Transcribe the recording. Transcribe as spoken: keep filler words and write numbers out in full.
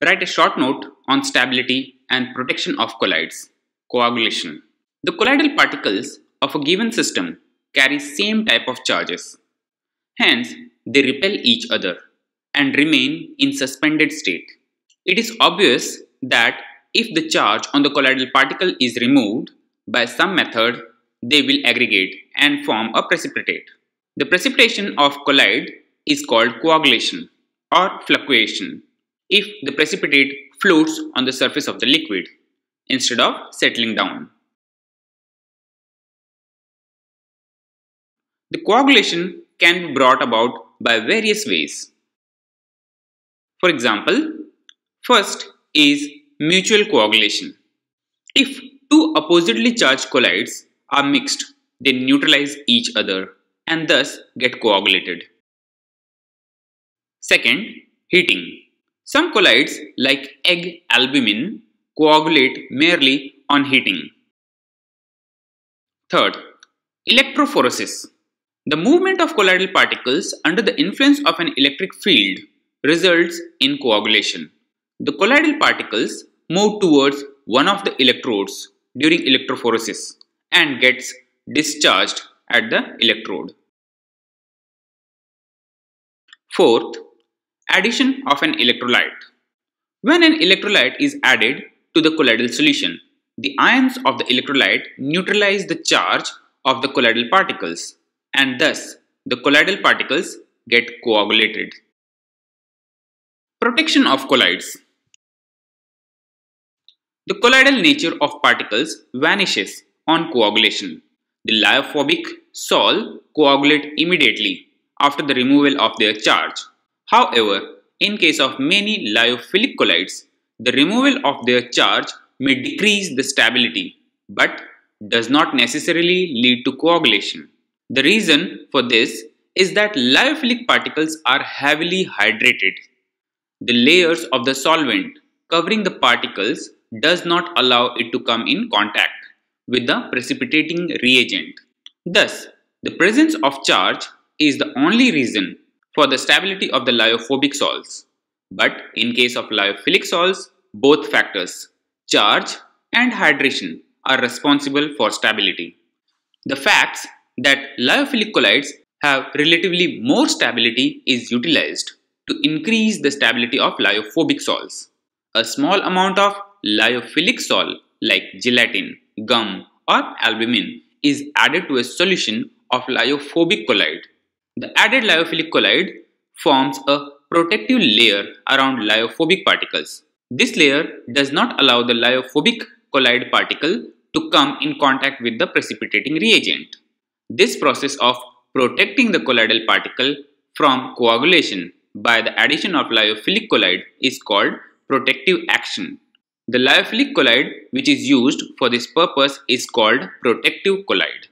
Write a short note on stability and protection of colloids. Coagulation. The colloidal particles of a given system carry same type of charges. Hence, they repel each other and remain in suspended state. It is obvious that if the charge on the colloidal particle is removed by some method, they will aggregate and form a precipitate. The precipitation of colloid is called coagulation or flocculation if the precipitate floats on the surface of the liquid instead of settling down. The coagulation can be brought about by various ways. For example, first is mutual coagulation. If two oppositely charged colloids are mixed, they neutralize each other and thus get coagulated. Second, heating. Some colloids like egg albumin coagulate merely on heating. Third, electrophoresis. The movement of colloidal particles under the influence of an electric field results in coagulation. The colloidal particles move towards one of the electrodes during electrophoresis and gets discharged at the electrode. Fourth, addition of an electrolyte. When an electrolyte is added to the colloidal solution, the ions of the electrolyte neutralize the charge of the colloidal particles and thus the colloidal particles get coagulated. Protection of colloids. The colloidal nature of particles vanishes on coagulation. The lyophobic sol coagulate immediately after the removal of their charge. However, in case of many lyophilic colloids, the removal of their charge may decrease the stability but does not necessarily lead to coagulation. The reason for this is that lyophilic particles are heavily hydrated. The layers of the solvent covering the particles does not allow it to come in contact with the precipitating reagent. Thus, the presence of charge is the only reason for the stability of the lyophobic sols. But in case of lyophilic sols, both factors, charge and hydration, are responsible for stability. The facts that lyophilic colloids have relatively more stability is utilized to increase the stability of lyophobic sols. A small amount of lyophilic sol like gelatin, gum or albumin is added to a solution of lyophobic colloid. The added lyophilic colloid forms a protective layer around lyophobic particles. This layer does not allow the lyophobic colloid particle to come in contact with the precipitating reagent. This process of protecting the colloidal particle from coagulation by the addition of lyophilic colloid is called protective action. The lyophilic colloid which is used for this purpose is called protective colloid.